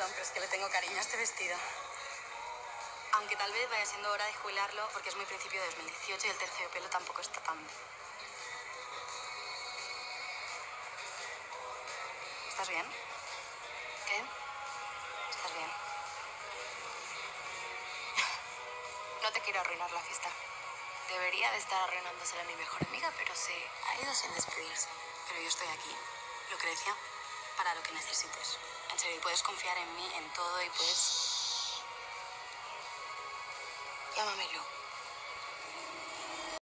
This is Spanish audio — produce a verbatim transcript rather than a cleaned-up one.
Perdón, pero es que le tengo cariño a este vestido. Aunque tal vez vaya siendo hora de jubilarlo porque es muy principio de dos mil dieciocho y el terciopelo tampoco está tan... ¿Estás bien? ¿Qué? ¿Estás bien? No te quiero arruinar la fiesta. Debería de estar arruinándosela a mi mejor amiga, pero se ha ido sin despedirse. Pero yo estoy aquí, Lucrecia, para lo que necesites. En serio, puedes confiar en mí, en todo y puedes... Llámame Lu.